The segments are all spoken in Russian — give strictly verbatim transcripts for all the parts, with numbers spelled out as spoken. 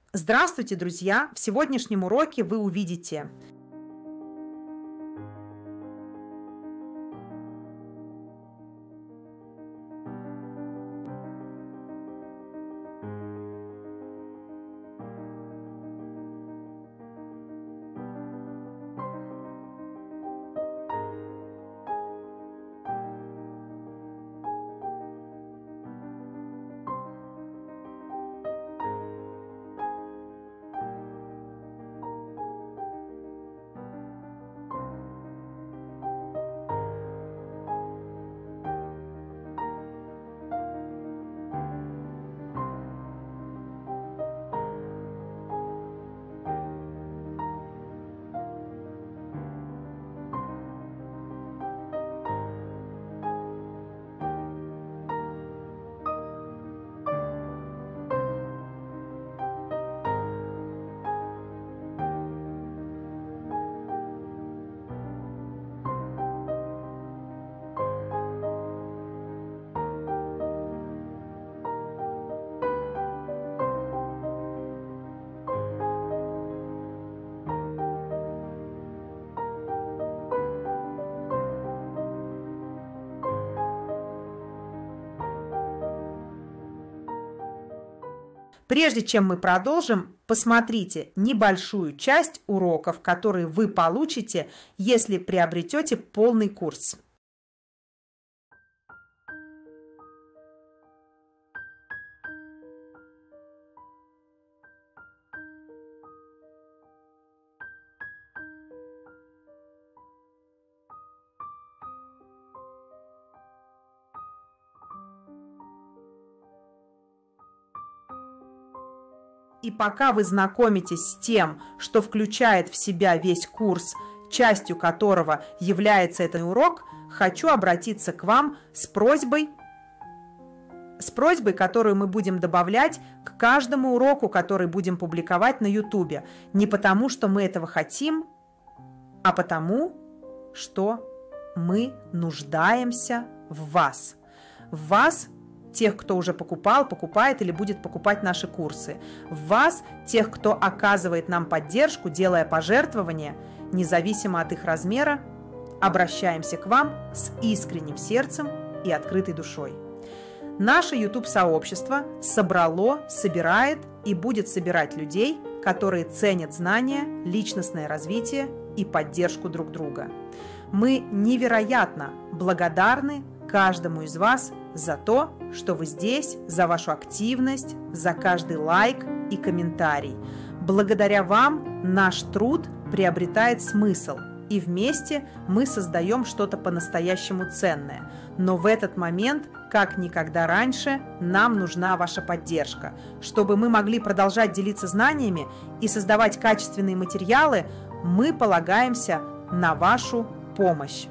Здравствуйте, друзья! В сегодняшнем уроке вы увидите Прежде чем мы продолжим, посмотрите небольшую часть уроков, которые вы получите, если приобретете полный курс. И пока вы знакомитесь с тем, что включает в себя весь курс, частью которого является этот урок, хочу обратиться к вам с просьбой, с просьбой, которую мы будем добавлять к каждому уроку, который будем публиковать на ютубе. Не потому, что мы этого хотим, а потому, что мы нуждаемся в вас. В вас, тех, кто уже покупал, покупает или будет покупать наши курсы. В вас, тех, кто оказывает нам поддержку, делая пожертвования, независимо от их размера, обращаемся к вам с искренним сердцем и открытой душой. Наше YouTube-сообщество собрало, собирает и будет собирать людей, которые ценят знания, личностное развитие и поддержку друг друга. Мы невероятно благодарны каждому из вас за то, что вы здесь, за вашу активность, за каждый лайк и комментарий. Благодаря вам наш труд приобретает смысл, и вместе мы создаем что-то по-настоящему ценное. Но в этот момент, как никогда раньше, нам нужна ваша поддержка. Чтобы мы могли продолжать делиться знаниями и создавать качественные материалы, мы полагаемся на вашу помощь.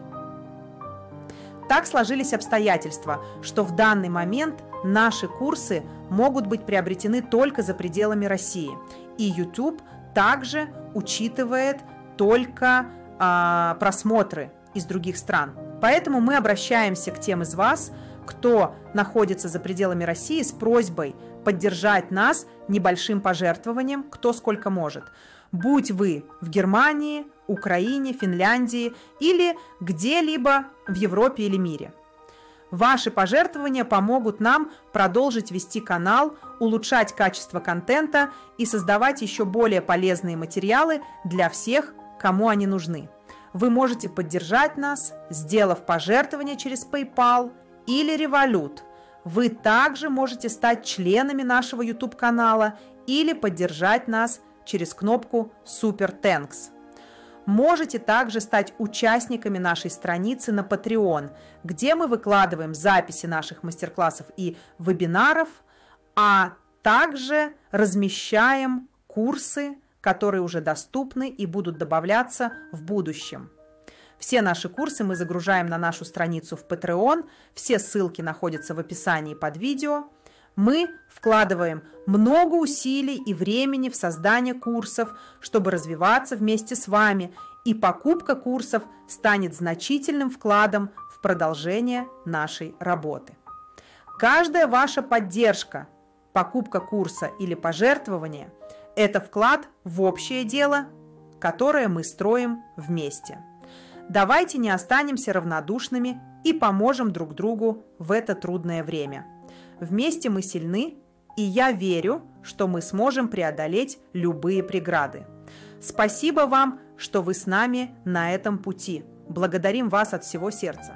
Так сложились обстоятельства, что в данный момент наши курсы могут быть приобретены только за пределами России. И YouTube также учитывает только а, просмотры из других стран. Поэтому мы обращаемся к тем из вас, кто находится за пределами России, с просьбой поддержать нас небольшим пожертвованием, кто сколько может. Будь вы в Германии, Украине, Финляндии или где-либо в Европе или мире. Ваши пожертвования помогут нам продолжить вести канал, улучшать качество контента и создавать еще более полезные материалы для всех, кому они нужны. Вы можете поддержать нас, сделав пожертвование через PayPal или Revolut. Вы также можете стать членами нашего YouTube-канала или поддержать нас через кнопку Super Thanks. Можете также стать участниками нашей страницы на Patreon, где мы выкладываем записи наших мастер-классов и вебинаров, а также размещаем курсы, которые уже доступны и будут добавляться в будущем. Все наши курсы мы загружаем на нашу страницу в Patreon, все ссылки находятся в описании под видео. Мы вкладываем много усилий и времени в создание курсов, чтобы развиваться вместе с вами, и покупка курсов станет значительным вкладом в продолжение нашей работы. Каждая ваша поддержка, покупка курса или пожертвование – Это вклад в общее дело, которое мы строим вместе. Давайте не останемся равнодушными и поможем друг другу в это трудное время. Вместе мы сильны, и я верю, что мы сможем преодолеть любые преграды. Спасибо вам, что вы с нами на этом пути. Благодарим вас от всего сердца.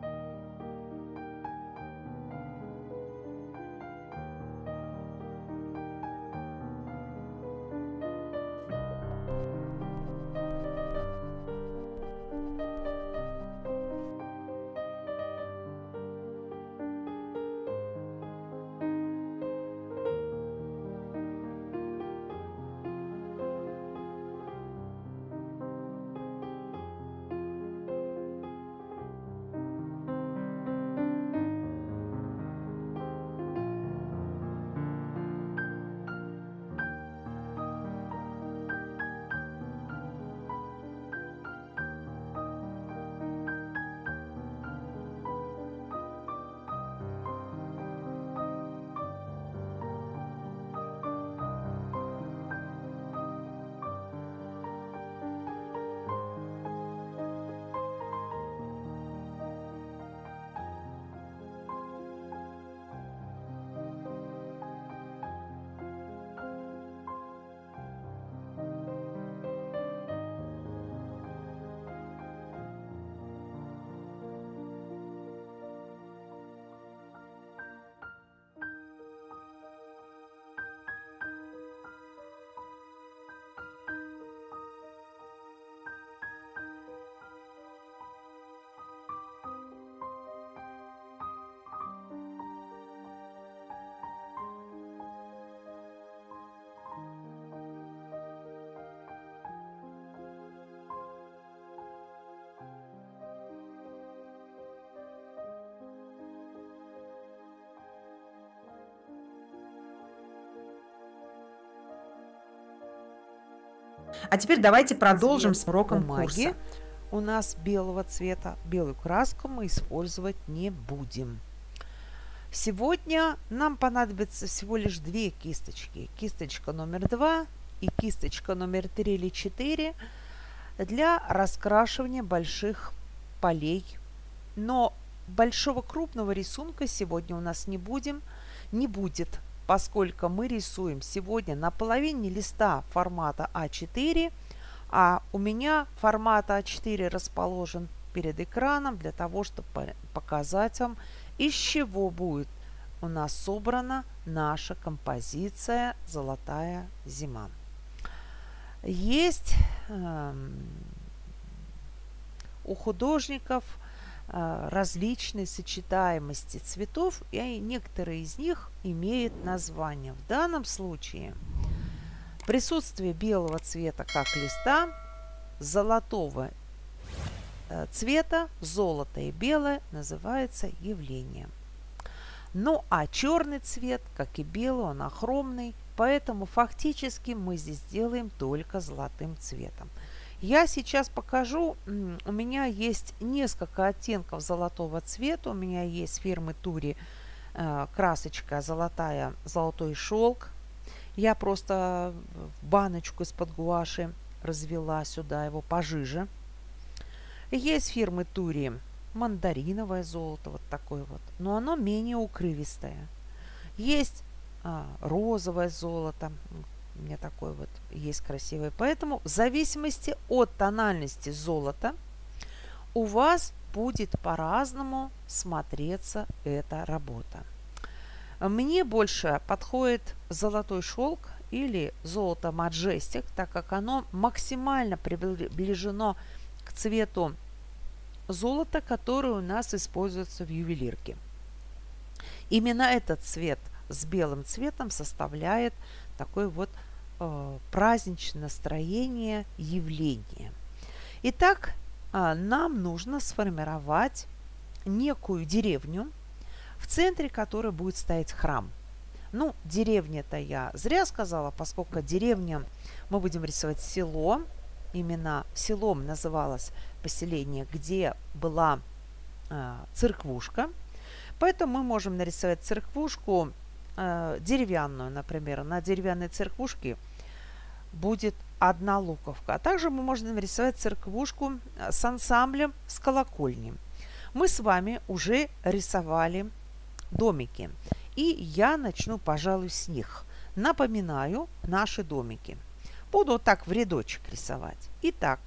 А теперь давайте продолжим Цвет с уроком бумаги курса. у нас белого цвета. Белую краску мы использовать не будем. Сегодня нам понадобится всего лишь две кисточки. Кисточка номер два и кисточка номер три или четыре для раскрашивания больших полей. Но большого крупного рисунка сегодня у нас не будем, не будет, поскольку мы рисуем сегодня на половине листа формата а четыре, а у меня формат а четыре расположен перед экраном для того, чтобы показать вам, из чего будет у нас собрана наша композиция «Золотая зима». Есть э, у художников э, различные сочетаемости цветов, и некоторые из них имеют название. В данном случае присутствие белого цвета как листа, золотого э, цвета, золото и белое называется явлением. Ну а черный цвет, как и белый, он ахромный, поэтому фактически мы здесь делаем только золотым цветом. Я сейчас покажу, у меня есть несколько оттенков золотого цвета. У меня есть фирмы Тури э, красочка золотая, золотой шелк. Я просто баночку из-под гуаши развела сюда его пожиже. Есть фирмы Тури мандариновое золото, вот такое вот, но оно менее укрывистое. Есть а, розовое золото, у меня такое вот есть красивое. Поэтому в зависимости от тональности золота у вас будет по-разному смотреться эта работа. Мне больше подходит золотой шелк или золото Majestic, так как оно максимально приближено к цвету золото, которое у нас используется в ювелирке. Именно этот цвет с белым цветом составляет такое вот э, праздничное настроение явление. Итак, э, нам нужно сформировать некую деревню, в центре которой будет стоять храм. Ну, деревня-то я зря сказала, поскольку деревня мы будем рисовать село. Именно селом называлось поселение, где была э, церквушка. Поэтому мы можем нарисовать церквушку э, деревянную, например. На деревянной церквушке будет одна луковка. А также мы можем нарисовать церквушку с ансамблем с колокольней. Мы с вами уже рисовали домики. И я начну, пожалуй, с них. Напоминаю наши домики. Буду вот так в рядочек рисовать. Итак,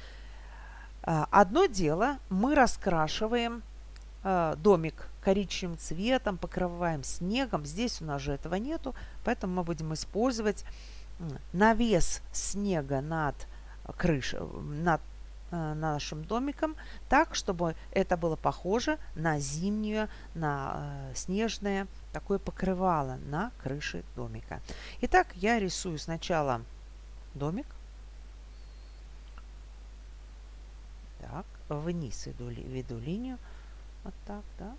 одно дело, мы раскрашиваем домик коричневым цветом, покрываем снегом. Здесь у нас же этого нету, поэтому мы будем использовать навес снега над крышей, над нашим домиком, так, чтобы это было похоже на зимнее, на снежное такое покрывало на крыше домика. Итак, я рисую сначала домик. Так, вниз веду, веду линию. Вот так, да.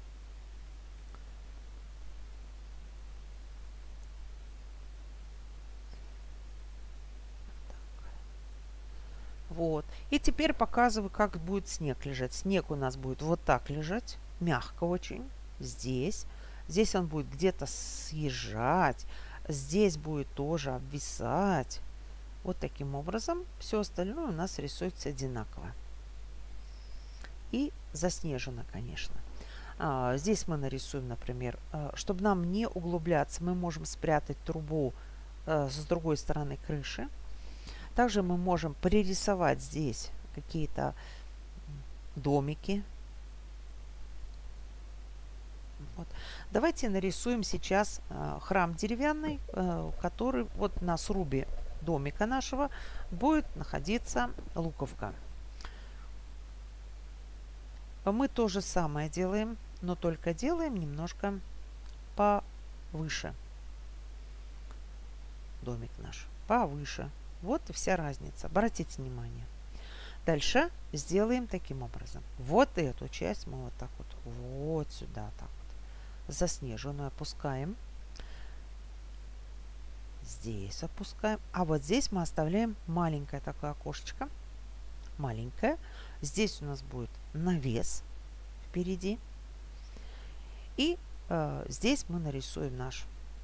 Вот. И теперь показываю, как будет снег лежать. Снег у нас будет вот так лежать, мягко очень. Здесь. Здесь он будет где-то съезжать. Здесь будет тоже обвисать. Вот таким образом. Все остальное у нас рисуется одинаково. И заснежено, конечно. А, здесь мы нарисуем, например, а, чтобы нам не углубляться, мы можем спрятать трубу а, с другой стороны крыши. Также мы можем пририсовать здесь какие-то домики. Вот. Давайте нарисуем сейчас э, храм деревянный, э, который вот на срубе домика нашего будет находиться луковка. Мы то же самое делаем, но только делаем немножко повыше. Домик наш повыше. Вот и вся разница. Обратите внимание. Дальше сделаем таким образом. Вот эту часть мы вот так вот, вот сюда так вот заснеженную опускаем. Здесь опускаем. А вот здесь мы оставляем маленькое такое окошечко. Маленькое. Здесь у нас будет навес впереди. И э, здесь мы нарисуем нашу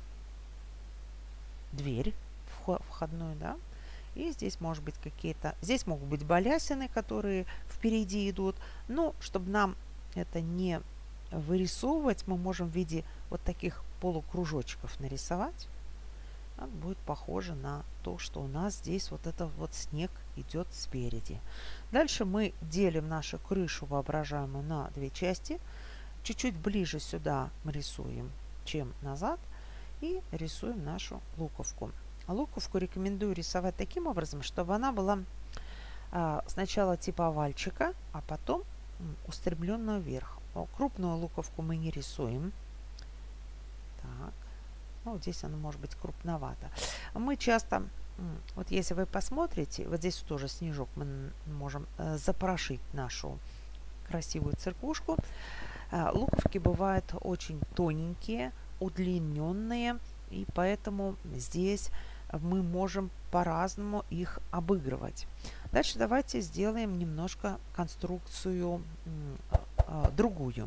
дверь входную, да. И здесь может быть какие-то... Здесь могут быть балясины, которые впереди идут. Но чтобы нам это не вырисовывать, мы можем в виде вот таких полукружочков нарисовать. Это будет похоже на то, что у нас здесь вот этот вот снег идет спереди. Дальше мы делим нашу крышу воображаемую на две части. Чуть-чуть ближе сюда мы рисуем, чем назад. И рисуем нашу луковку. Луковку рекомендую рисовать таким образом, чтобы она была а, сначала типа овальчика, а потом устремленную вверх. Но крупную луковку мы не рисуем. Так. Ну, здесь она может быть крупновато. Мы часто, вот если вы посмотрите, вот здесь тоже снежок, мы можем э, запорошить нашу красивую церквушку. Э, луковки бывают очень тоненькие, удлиненные, и поэтому здесь мы можем по-разному их обыгрывать. Дальше давайте сделаем немножко конструкцию э, другую.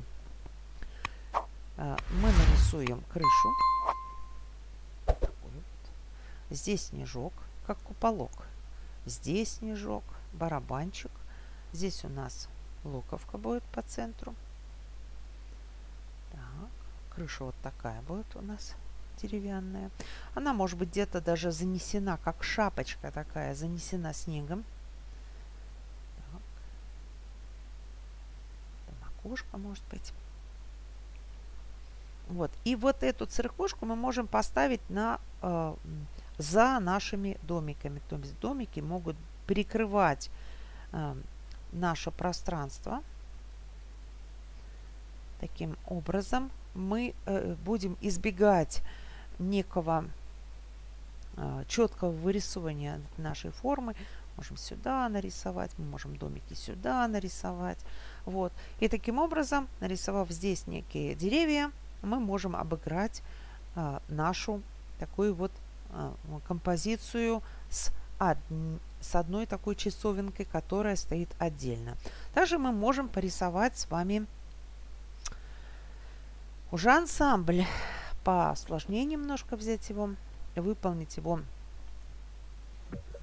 Э, мы нарисуем крышу. Здесь снежок, как куполок. Здесь снежок, барабанчик. Здесь у нас луковка будет по центру. Так, крыша вот такая будет у нас деревянная. Она может быть где-то даже занесена, как шапочка такая, занесена снегом. Так. Там окошко может быть. Вот. И вот эту церквушку мы можем поставить на, э, за нашими домиками. То есть домики могут прикрывать э, наше пространство. Таким образом мы э, будем избегать некого э, четкого вырисования нашей формы. Можем сюда нарисовать, мы можем домики сюда нарисовать. Вот. И таким образом, нарисовав здесь некие деревья, мы можем обыграть э, нашу такую вот э, композицию с, од... с одной такой часовенкой, которая стоит отдельно. Также мы можем порисовать с вами уже ансамбль. Посложнее немножко взять его, выполнить его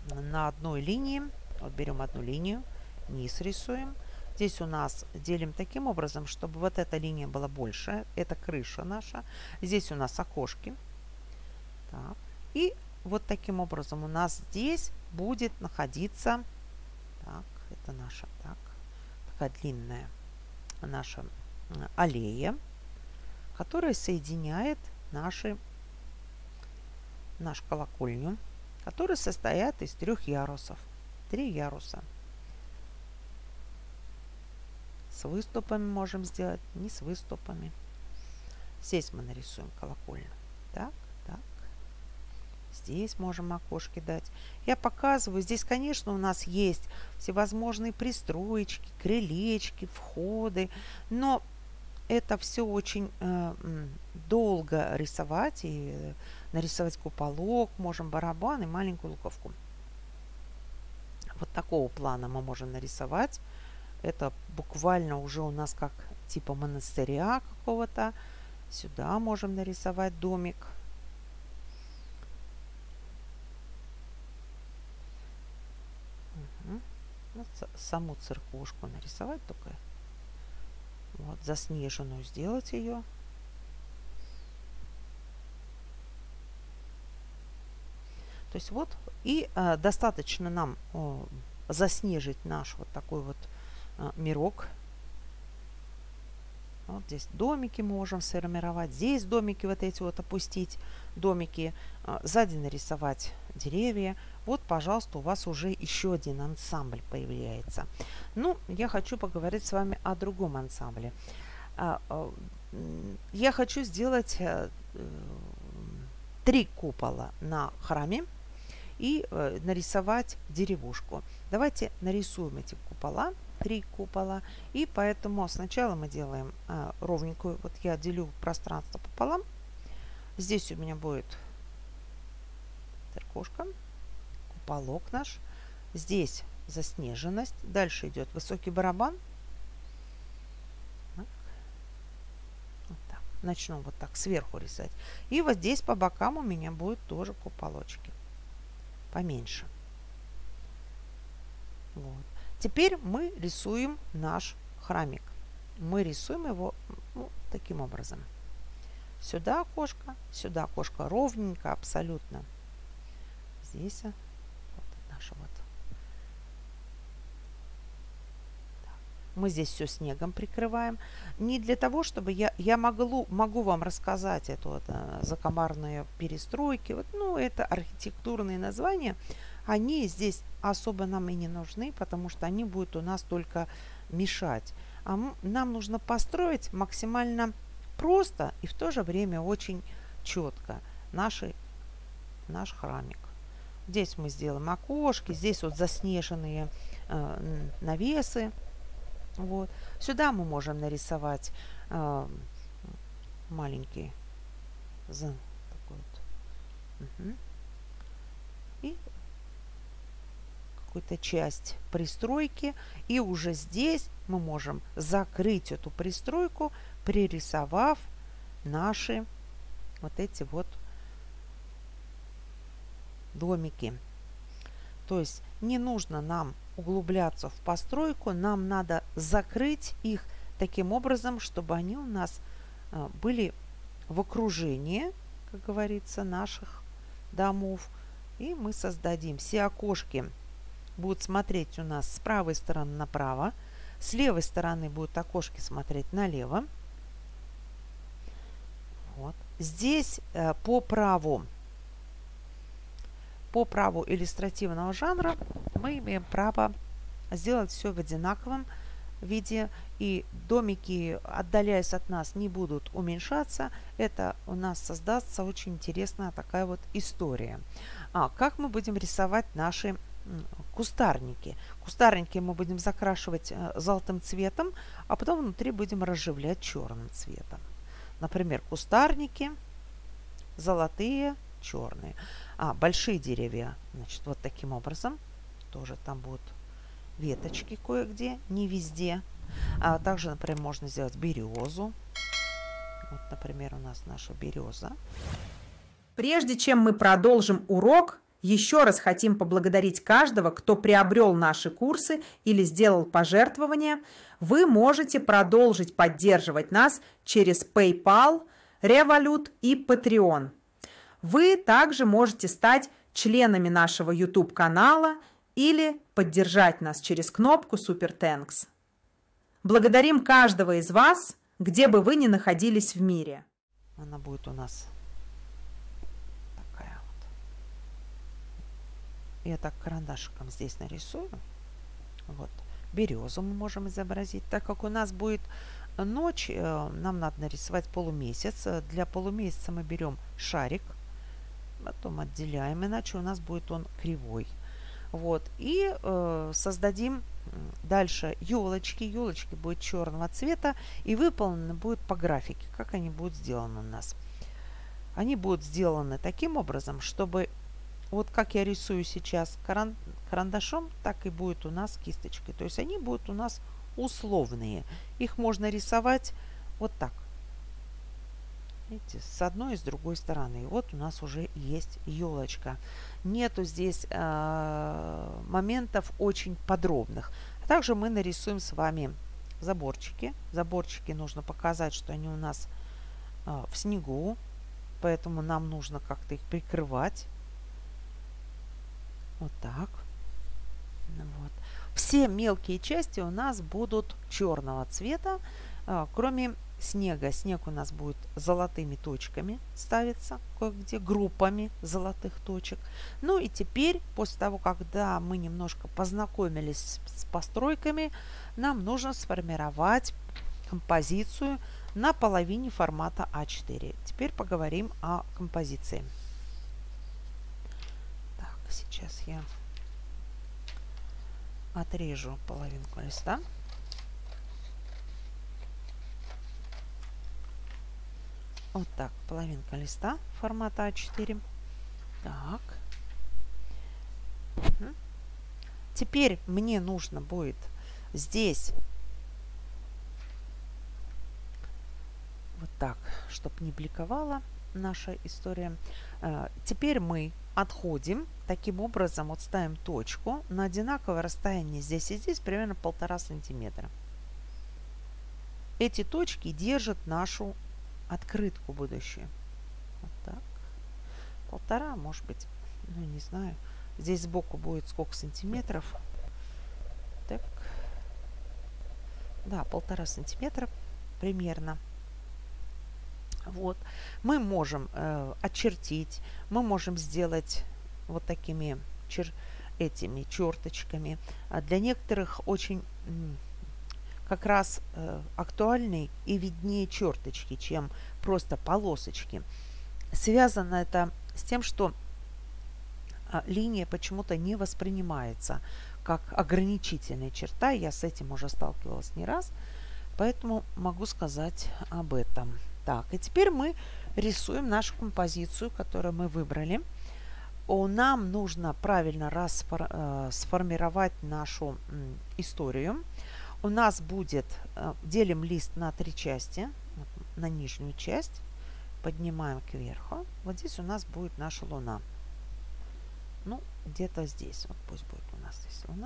на одной линии. Вот берем одну линию, низ рисуем. Здесь у нас делим таким образом, чтобы вот эта линия была больше. Это крыша наша. Здесь у нас окошки. Так. И вот таким образом у нас здесь будет находиться... Так, это наша так, такая длинная наша аллея, которая соединяет наши, нашу колокольню, которая состоит из трех ярусов. Три яруса. С выступами можем сделать, не с выступами. Здесь мы нарисуем колокольню. Так, так. Здесь можем окошки дать. Я показываю. Здесь, конечно, у нас есть всевозможные пристроечки, крылечки, входы. Но это все очень э, долго рисовать. И нарисовать куполок, можем барабан и маленькую луковку. Вот такого плана мы можем нарисовать. Это буквально уже у нас как типа монастыря какого-то. Сюда можем нарисовать домик. Угу. Вот саму церквушку нарисовать только. Вот заснеженную сделать ее. То есть вот и э, достаточно нам э, заснежить наш вот такой вот э, мирок. Вот здесь домики мы можем сформировать. Здесь домики вот эти вот опустить. Домики. Э, сзади нарисовать деревья. Вот, пожалуйста, у вас уже еще один ансамбль появляется. Ну, я хочу поговорить с вами о другом ансамбле. Э, э, я хочу сделать э, э, три купола на храме. И э, нарисовать деревушку. Давайте нарисуем эти купола, три купола. И поэтому сначала мы делаем э, ровненькую. Вот я делю пространство пополам. Здесь у меня будет церквушка, куполок наш. Здесь заснеженность. Дальше идет высокий барабан. Так. Вот так. Начну вот так сверху рисовать. И вот здесь по бокам у меня будут тоже куполочки. Поменьше. Вот. Теперь мы рисуем наш храмик. Мы рисуем его ну, таким образом. Сюда окошко, сюда окошко ровненько, абсолютно. Здесь вот наша вот. Мы здесь все снегом прикрываем. Не для того, чтобы я, я могу, могу вам рассказать это вот, закомарные перестройки. Вот, ну, это архитектурные названия. Они здесь особо нам и не нужны, потому что они будут у нас только мешать. А нам нужно построить максимально просто и в то же время очень четко наши, наш храмик. Здесь мы сделаем окошки, здесь вот заснеженные э, навесы. Вот. Сюда мы можем нарисовать э, маленький такой вот, угу. И какую-то часть пристройки. И уже здесь мы можем закрыть эту пристройку, пририсовав наши вот эти вот домики. То есть не нужно нам углубляться в постройку, нам надо закрыть их таким образом, чтобы они у нас а, были в окружении, как говорится, наших домов. И мы создадим. Все окошки будут смотреть у нас с правой стороны направо, с левой стороны будут окошки смотреть налево. Вот. Здесь э, по праву По праву иллюстративного жанра мы имеем право сделать все в одинаковом виде. И домики, отдаляясь от нас, не будут уменьшаться. Это у нас создастся очень интересная такая вот история. А как мы будем рисовать наши кустарники? Кустарники мы будем закрашивать золотым цветом, а потом внутри будем разживлять черным цветом. Например, кустарники золотые, черные. А большие деревья, значит, вот таким образом. Тоже там будут веточки кое-где, не везде. А также, например, можно сделать березу. Вот, например, у нас наша береза. Прежде чем мы продолжим урок, Еще раз хотим поблагодарить каждого, кто приобрел наши курсы или сделал пожертвования. Вы можете продолжить поддерживать нас через PayPal, Revolut и Patreon. Вы также можете стать членами нашего YouTube-канала или поддержать нас через кнопку Super Thanks. Благодарим каждого из вас, где бы вы ни находились в мире. Она будет у нас такая вот. Я так карандашиком здесь нарисую. Вот. Березу мы можем изобразить. Так как у нас будет ночь, нам надо нарисовать полумесяц. Для полумесяца мы берем шарик, потом отделяем, иначе у нас будет он кривой. Вот. И э, создадим дальше елочки. Елочки будут черного цвета и выполнены будут по графике. Как они будут сделаны у нас? Они будут сделаны таким образом, чтобы вот как я рисую сейчас каран карандашом, так и будет у нас кисточкой. То есть они будут у нас условные. Их можно рисовать вот так. Видите, с одной и с другой стороны. И вот у нас уже есть елочка. Нету здесь э, моментов очень подробных. А также мы нарисуем с вами заборчики. Заборчики нужно показать, что они у нас э, в снегу. Поэтому нам нужно как-то их прикрывать. Вот так. Вот. Все мелкие части у нас будут черного цвета, э, кроме снега. Снег у нас будет золотыми точками ставиться, кое-где группами золотых точек. Ну и теперь, после того, когда мы немножко познакомились с постройками, нам нужно сформировать композицию на половине формата а четыре. Теперь поговорим о композиции. Так, сейчас я отрежу половинку листа. Вот так, половинка листа формата а четыре. Так. Угу. Теперь мне нужно будет здесь вот так, чтобы не бликовала наша история. А, теперь мы отходим. Таким образом, вот ставим точку на одинаковое расстояние здесь и здесь, примерно полтора сантиметра. Эти точки держат нашу открытку будущую. Вот так. Полтора, может быть, ну не знаю. Здесь сбоку будет сколько сантиметров. Так. Да, полтора сантиметра примерно. Вот. Мы можем э, очертить, мы можем сделать вот такими чер этими черточками. А для некоторых очень как раз э, актуальней и виднее черточки, чем просто полосочки. Связано это с тем, что а, линия почему-то не воспринимается как ограничительная черта. Я с этим уже сталкивалась не раз, поэтому могу сказать об этом. Так, и теперь мы рисуем нашу композицию, которую мы выбрали. О, нам нужно правильно расфор, э, сформировать нашу м, историю. У нас будет, э, делим лист на три части, на нижнюю часть, поднимаем кверху. Вот здесь у нас будет наша луна. Ну, где-то здесь. Вот пусть будет у нас здесь луна.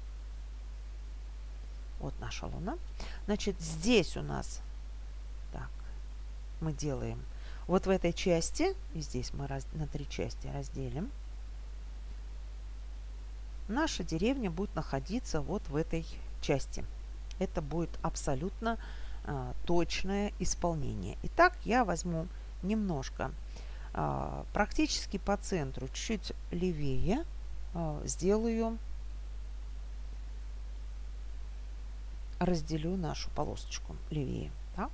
Вот наша луна. Значит, здесь у нас, так, мы делаем вот в этой части, и здесь мы раз, на три части разделим. Наша деревня будет находиться вот в этой части. Это будет абсолютно а, точное исполнение. Итак, я возьму немножко, а, практически по центру, чуть левее, а, сделаю, разделю нашу полосочку левее. Так.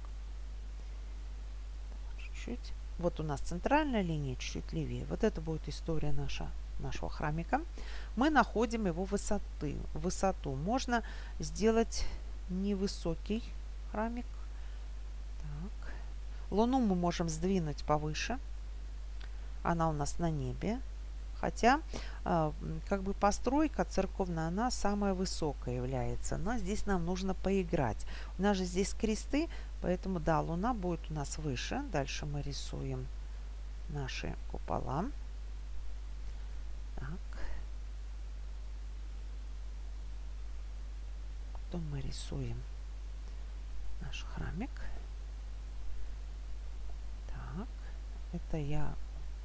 Чуть-чуть. Вот у нас центральная линия, чуть-чуть левее. Вот это будет история наша, нашего храмика. Мы находим его высоты, высоту. Можно сделать невысокий храмик. Так. Луну мы можем сдвинуть повыше. Она у нас на небе. Хотя, э, как бы постройка церковная, она самая высокая является. Но здесь нам нужно поиграть. У нас же здесь кресты, поэтому, да, луна будет у нас выше. Дальше мы рисуем наши купола. что мы рисуем наш храмик. Так, это я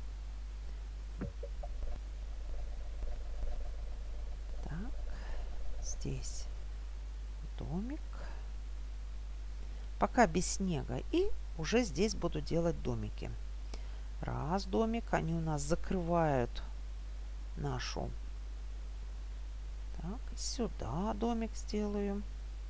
так, здесь домик. Пока без снега. И уже здесь буду делать домики. Раз домик, они у нас закрывают нашу. Так, сюда домик сделаю.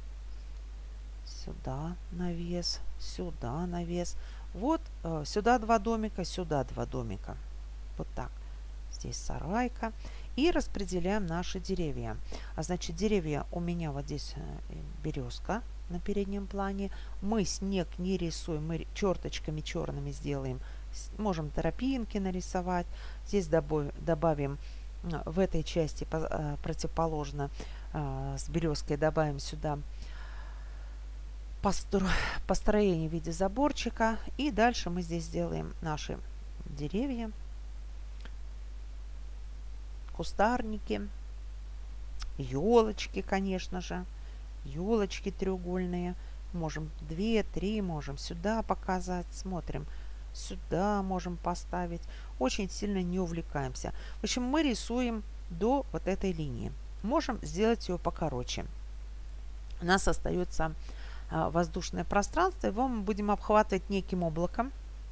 Сюда навес, сюда навес. Вот э, сюда два домика, сюда два домика. Вот так. Здесь сарайка. И распределяем наши деревья. А значит, деревья у меня вот здесь березка на переднем плане. Мы снег не рисуем, мы черточками черными сделаем. Можем тропинки нарисовать. Здесь добавим в этой части противоположно с березкой, добавим сюда построение в виде заборчика. И дальше мы здесь сделаем наши деревья, кустарники, елочки, конечно же. Елочки треугольные. Можем две, три, можем сюда показать. Смотрим. Сюда можем поставить. Очень сильно не увлекаемся. В общем, мы рисуем до вот этой линии. Можем сделать ее покороче. У нас остается а, воздушное пространство. Его мы будем обхватывать неким облаком.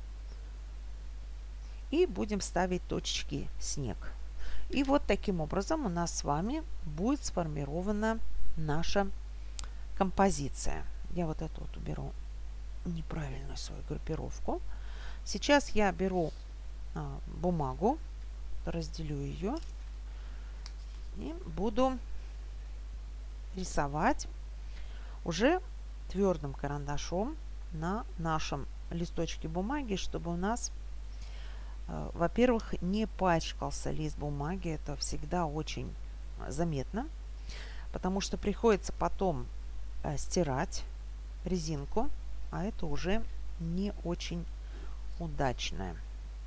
И будем ставить точечки снег. И вот таким образом у нас с вами будет сформирована наша композиция. Я вот эту вот уберу неправильную свою группировку. Сейчас я беру а, бумагу, разделю ее и буду рисовать уже твердым карандашом на нашем листочке бумаги, чтобы у нас, а, во-первых, не пачкался лист бумаги. Это всегда очень заметно, потому что приходится потом а, стирать резинку, а это уже не очень удачная.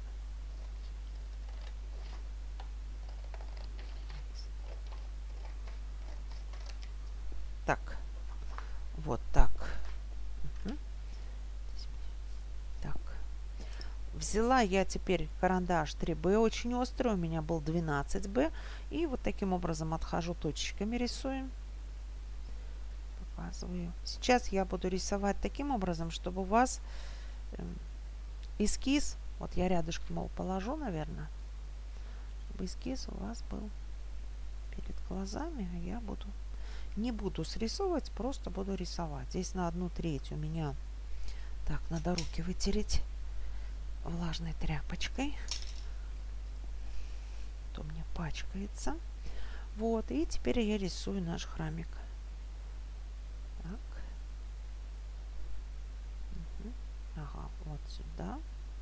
Так, вот так. Угу. Так. Взяла я теперь карандаш три бэ, очень острый, у меня был двенадцать бэ. И вот таким образом отхожу точечками, рисуем. Показываю. Сейчас я буду рисовать таким образом, чтобы у вас эскиз, вот я рядышком его положу, наверное, чтобы эскиз у вас был перед глазами, а я буду, не буду срисовывать, просто буду рисовать. Здесь на одну треть у меня, так, надо руки вытереть влажной тряпочкой, то мне пачкается. Вот, и теперь я рисую наш храмик. Так. Угу. Ага, вот сюда.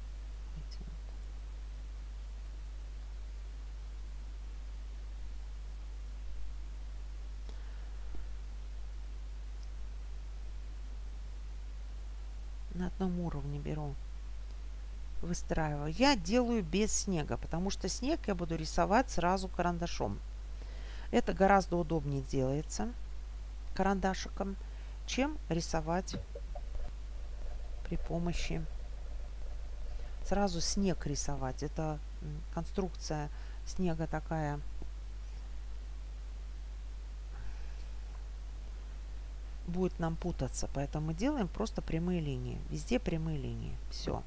На одном уровне беру, выстраиваю. Я делаю без снега, потому что снег я буду рисовать сразу карандашом. Это гораздо удобнее делается карандашиком, чем рисовать при помощи сразу снег рисовать. Это конструкция снега такая будет нам путаться, поэтому мы делаем просто прямые линии. Везде прямые линии. Все.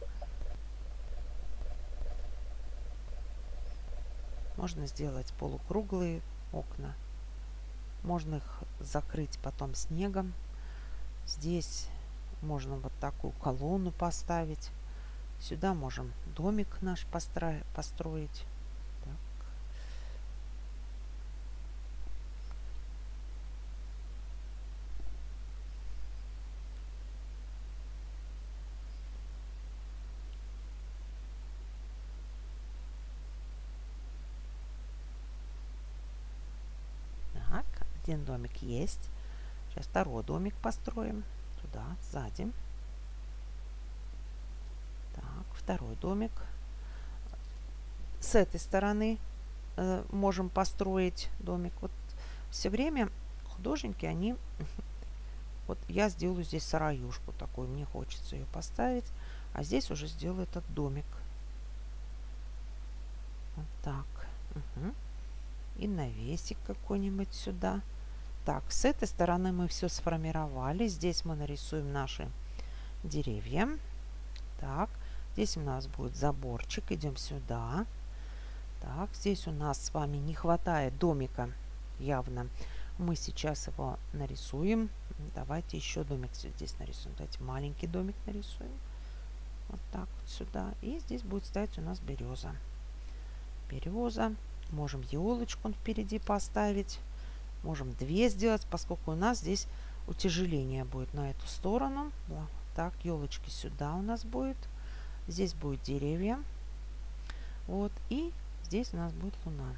Можно сделать полукруглые окна. Можно их закрыть потом снегом. Здесь можно вот такую колонну поставить. Сюда можем домик наш построить. Так. Так, один домик есть. Сейчас второй домик построим. Туда, сзади. Так, второй домик. С этой стороны э, можем построить домик. Вот все время художники, они... Вот я сделаю здесь сараюшку такую, мне хочется ее поставить. А здесь уже сделаю этот домик. Вот так. Угу. И навесик какой-нибудь сюда. Так, с этой стороны мы все сформировали. Здесь мы нарисуем наши деревья. Так, здесь у нас будет заборчик. Идем сюда. Так, здесь у нас с вами не хватает домика явно. Мы сейчас его нарисуем. Давайте еще домик здесь нарисуем. Давайте маленький домик нарисуем. Вот так вот сюда. И здесь будет стоять у нас береза. Береза. Можем елочку впереди поставить. Можем две сделать, поскольку у нас здесь утяжеление будет на эту сторону. Так, елочки сюда у нас будет. Здесь будет деревья. Вот. И здесь у нас будет луна.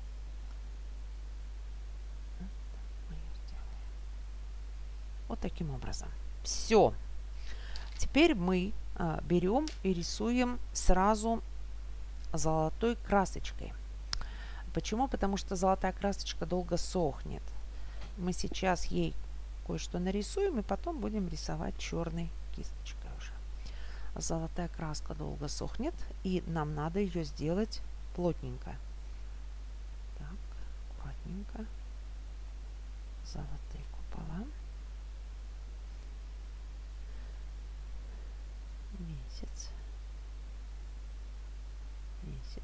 Вот таким образом. Все. Теперь мы а, берем и рисуем сразу золотой красочкой. Почему? Потому что золотая красочка долго сохнет. Мы сейчас ей кое-что нарисуем и потом будем рисовать черной кисточкой уже. Золотая краска долго сохнет, и нам надо ее сделать плотненько. Так, аккуратненько. Золотые купола. Месяц. Месяц.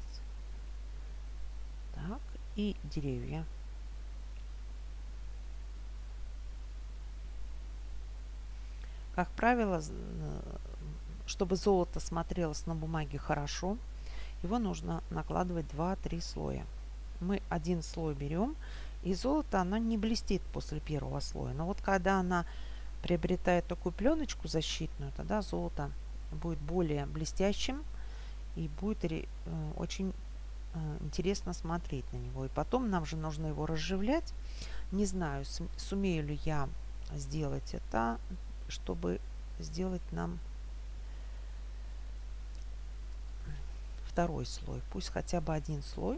Так, и деревья. Как правило, чтобы золото смотрелось на бумаге хорошо, его нужно накладывать два-три слоя. Мы один слой берем, и золото, оно не блестит после первого слоя. Но вот когда она приобретает такую пленочку защитную, тогда золото будет более блестящим и будет э, очень э, интересно смотреть на него. И потом нам же нужно его разживлять. Не знаю, сумею ли я сделать это, чтобы сделать нам второй слой. Пусть хотя бы один слой.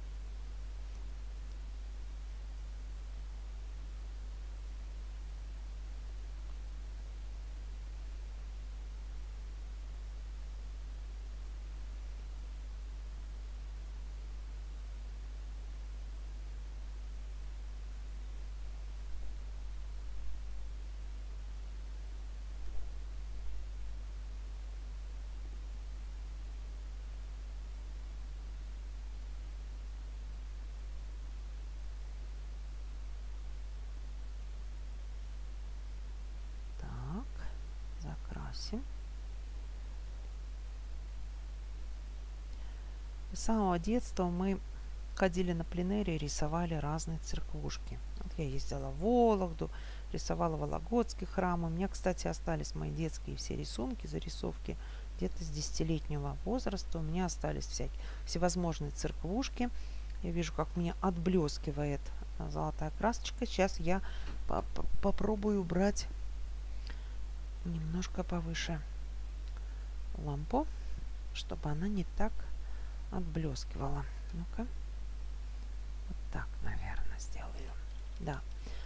С самого детства мы ходили на пленэре и рисовали разные церквушки. Вот я ездила в Вологду, рисовала Вологодский храм. У меня, кстати, остались мои детские все рисунки, зарисовки где-то с десятилетнего возраста. У меня остались всякие всевозможные церквушки. Я вижу, как у меня отблескивает золотая красочка. Сейчас я по -по попробую убрать немножко повыше лампу, чтобы она не так отблескивала. Ну-ка. Вот так, наверное, сделаю. Да.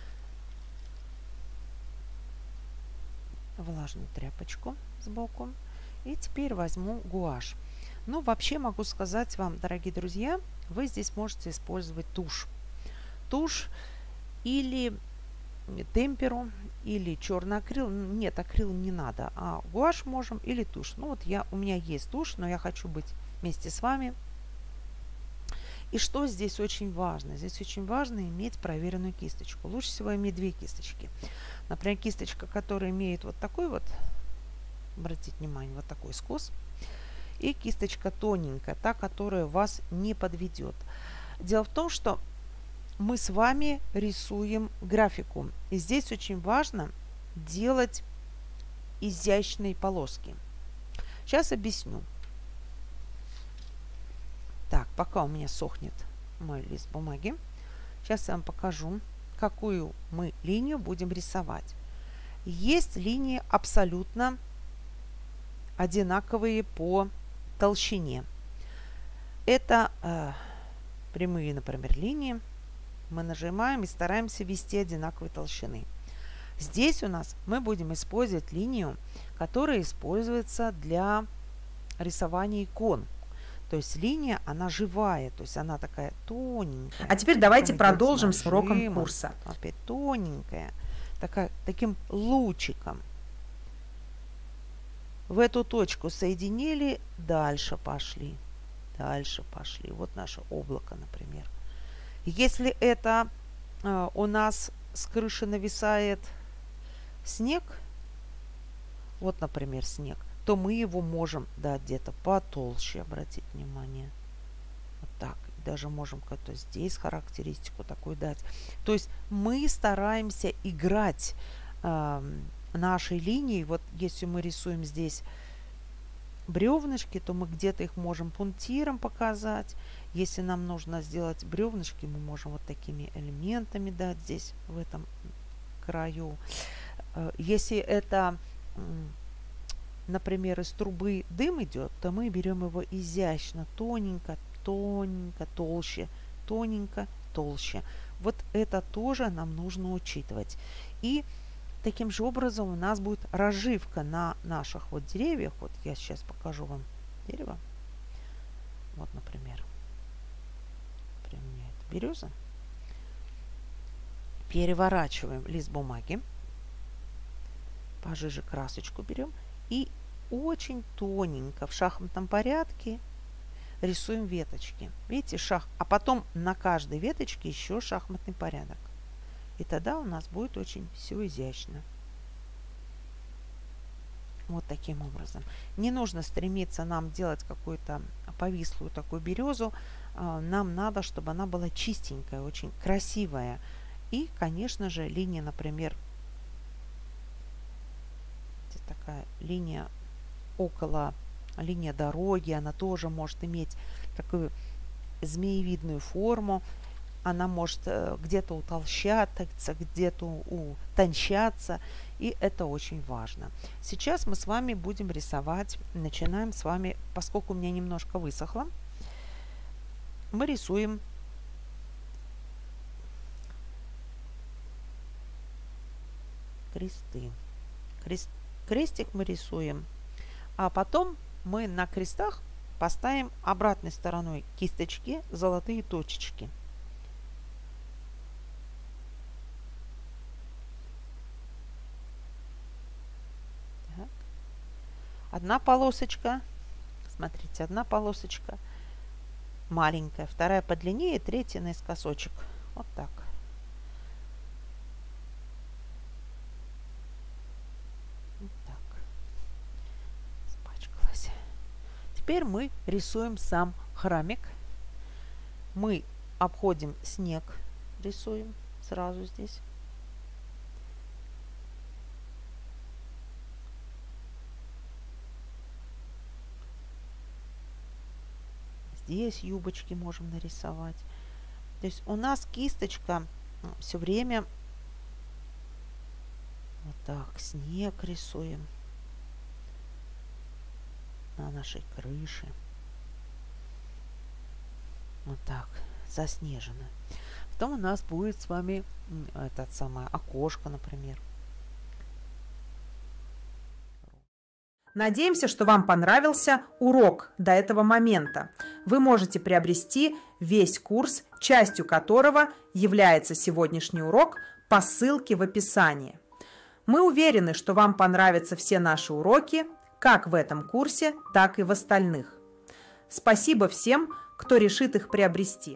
Влажную тряпочку сбоку. И теперь возьму гуашь. Ну, вообще могу сказать вам, дорогие друзья, вы здесь можете использовать тушь. Тушь или темперу, или черный акрил. Нет, акрил не надо, а гуашь можем или тушь. Ну, вот я, у меня есть тушь, но я хочу быть вместе с вами. И что здесь очень важно? Здесь очень важно иметь проверенную кисточку. Лучше всего иметь две кисточки. Например, кисточка, которая имеет вот такой вот, обратите внимание, вот такой скос. И кисточка тоненькая, та, которая вас не подведет. Дело в том, что мы с вами рисуем графику. И здесь очень важно делать изящные полоски. Сейчас объясню. Так, пока у меня сохнет мой лист бумаги, сейчас я вам покажу, какую мы линию будем рисовать. Есть линии абсолютно одинаковые по толщине. Это э, прямые, например, линии. мы нажимаем и стараемся ввести одинаковой толщины. Здесь у нас мы будем использовать линию, которая используется для рисования икон. То есть линия, она живая, то есть она такая тоненькая. А теперь давайте продолжим с уроком курса. Опять тоненькая, такая, таким лучиком. В эту точку соединили, дальше пошли, дальше пошли. Вот наше облако, например. Если это э, у нас с крыши нависает снег, вот, например, снег, то мы его можем дать где-то потолще, обратить внимание. Вот так. Даже можем как-то здесь характеристику такую дать. То есть мы стараемся играть э, нашей линией. Вот если мы рисуем здесь бревнышки, то мы где-то их можем пунктиром показать. Если нам нужно сделать бревнышки, мы можем вот такими элементами дать здесь, в этом краю. Если это, например, из трубы дым идет, то мы берем его изящно, тоненько, тоненько, толще, тоненько, толще. Вот это тоже нам нужно учитывать. И таким же образом у нас будет разживка на наших вот деревьях. Вот я сейчас покажу вам дерево. Вот, например. Например, это береза. Переворачиваем лист бумаги. Пожиже красочку берем. И очень тоненько в шахматном порядке рисуем веточки. Видите, шах. А потом на каждой веточке еще шахматный порядок. И тогда у нас будет очень все изящно. Вот таким образом. Не нужно стремиться нам делать какую-то повислую такую березу. Нам надо, чтобы она была чистенькая, очень красивая. И, конечно же, линия, например, такая линия около, линия дороги, она тоже может иметь такую змеевидную форму. Она может где-то утолщаться, где-то утончаться, и это очень важно. Сейчас мы с вами будем рисовать, начинаем с вами, поскольку у меня немножко высохло, мы рисуем кресты. Крест, крестик мы рисуем, а потом мы на крестах поставим обратной стороной кисточки золотые точечки. Так. Одна полосочка, смотрите, одна полосочка маленькая, вторая подлиннее, третья наискосочек. Вот так. Теперь мы рисуем сам храмик. Мы обходим снег, рисуем сразу здесь. Здесь юбочки можем нарисовать. То есть у нас кисточка все время вот так, снег рисуем на нашей крыше. Вот так, заснежено. Потом у нас будет с вами этот самое окошко, например. Надеемся, что вам понравился урок до этого момента. Вы можете приобрести весь курс, частью которого является сегодняшний урок, по ссылке в описании. Мы уверены, что вам понравятся все наши уроки, как в этом курсе, так и в остальных. Спасибо всем, кто решит их приобрести.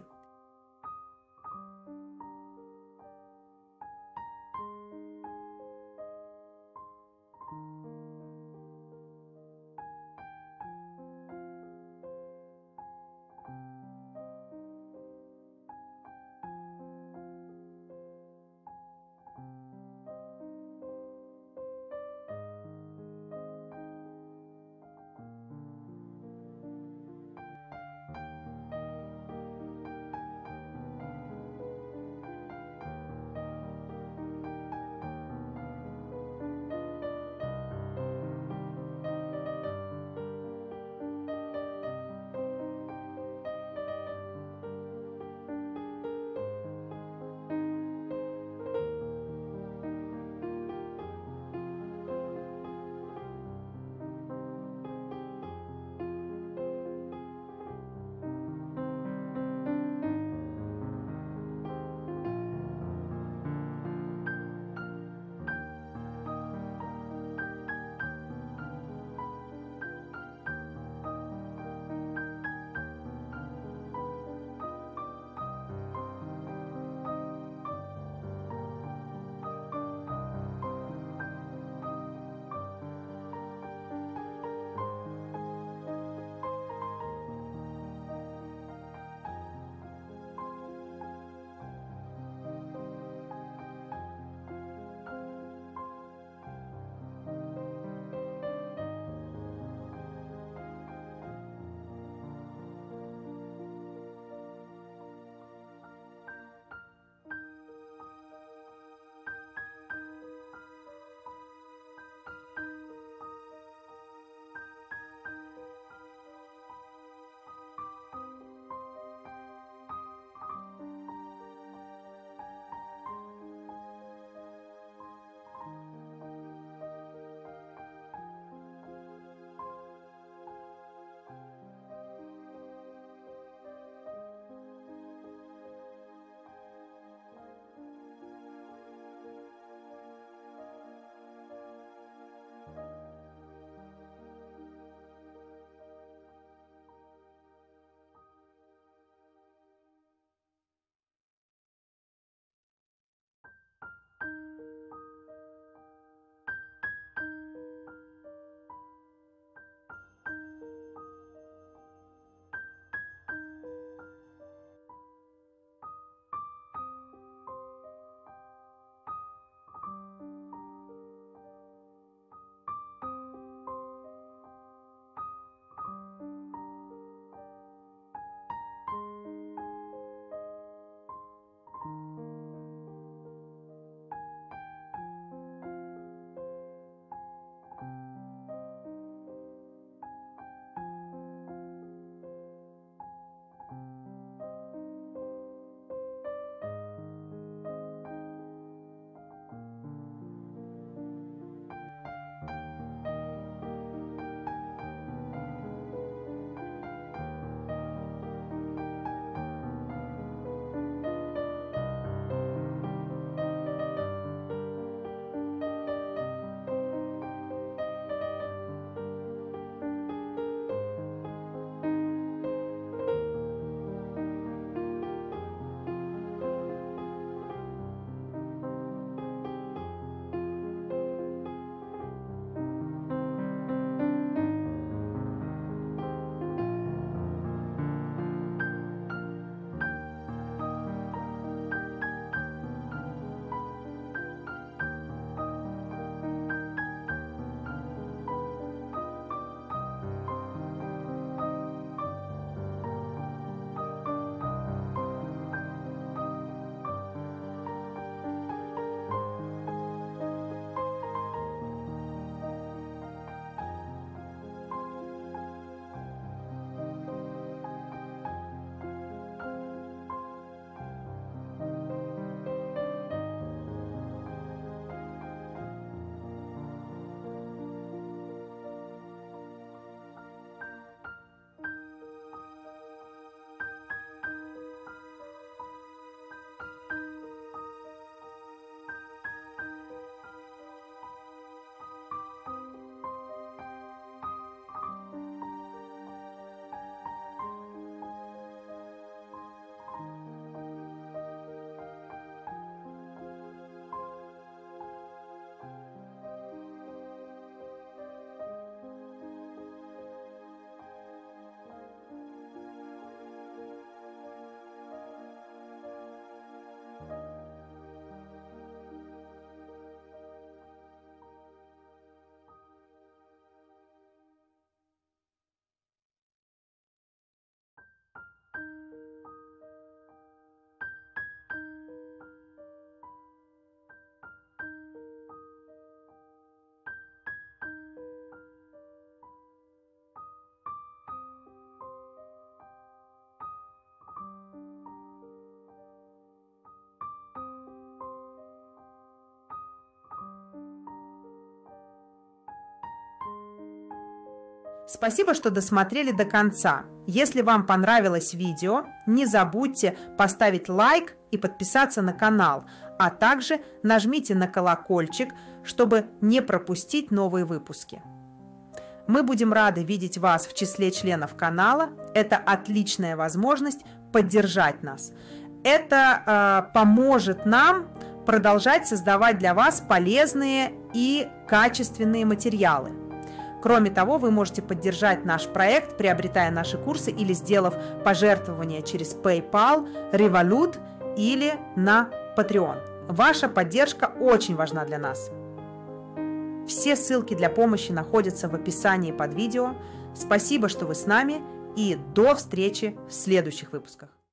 Спасибо, что досмотрели до конца. Если вам понравилось видео, не забудьте поставить лайк и подписаться на канал, а также нажмите на колокольчик, чтобы не пропустить новые выпуски. Мы будем рады видеть вас в числе членов канала. Это отличная возможность поддержать нас. Это э, поможет нам продолжать создавать для вас полезные и качественные материалы. Кроме того, вы можете поддержать наш проект, приобретая наши курсы или сделав пожертвование через PayPal, Revolut или на Patreon. Ваша поддержка очень важна для нас. Все ссылки для помощи находятся в описании под видео. Спасибо, что вы с нами, и до встречи в следующих выпусках.